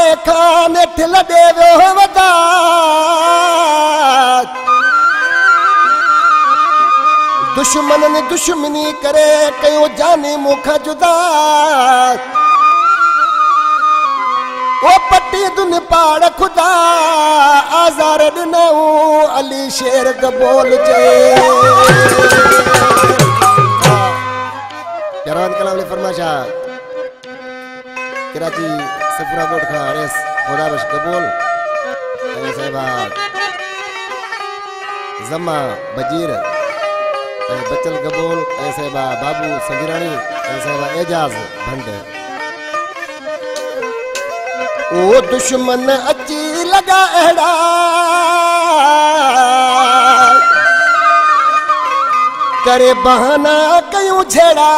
खान ठिल देवो वदा दुश्मन ने दुश्मनी करे कयो जाने मुखा जुदा ओ पट्टी दुन पाड़ खुदा आजार दिनऊ अली शेर गबोल जे प्यारान कलाम ने फरमाशा कराची सफरा कोट खा रेस खुदा बश गबोल साहिबा जमा बजीर बचल गबोल साहिबा बाबू संगिरानी साहिबा एजाज भंड ओ दुश्मन अची लगा अड़ा करे बहाना कयूं छेड़ा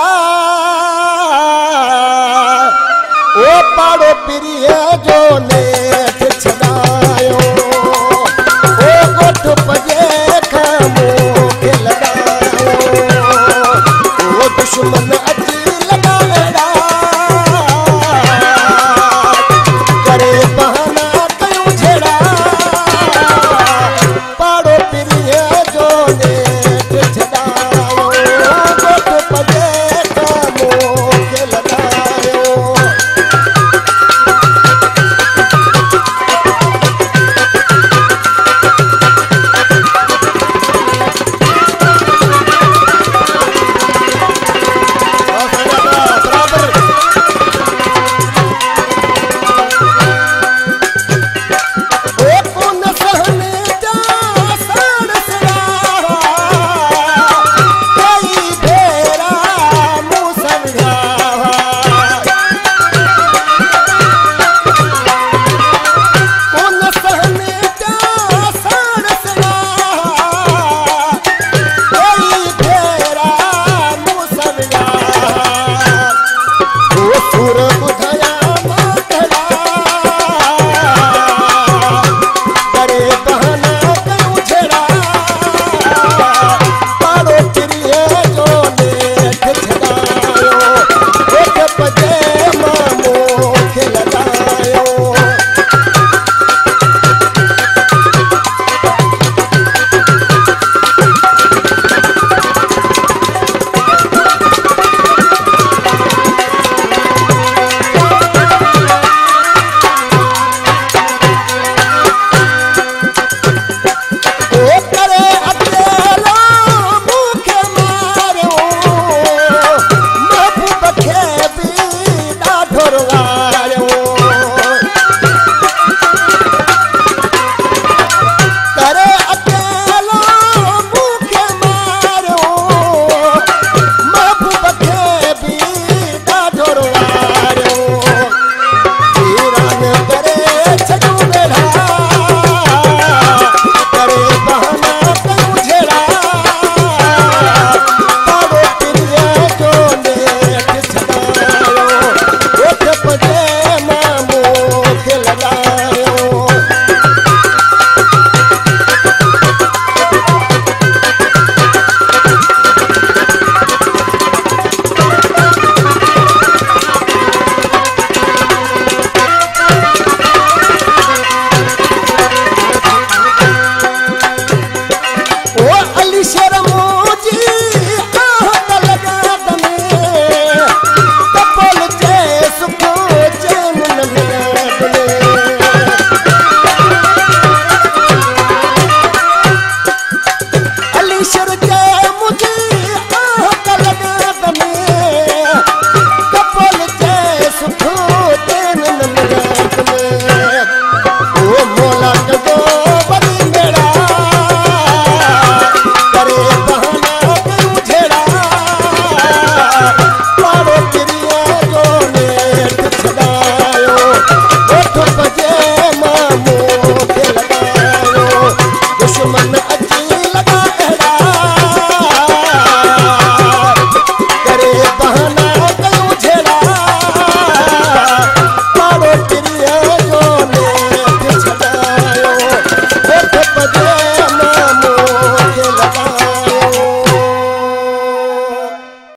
ओ पाड़ो पिरिया जो नेठ छड़ायो ओ गोठ पजे खामो के लगायो ओ दुश्मन अची लगा अड़ा करे बहाना कयूं छेड़ा पाड़ो पिरिया जो नेठ छड़ायो गोठ पजे खामो के लगायो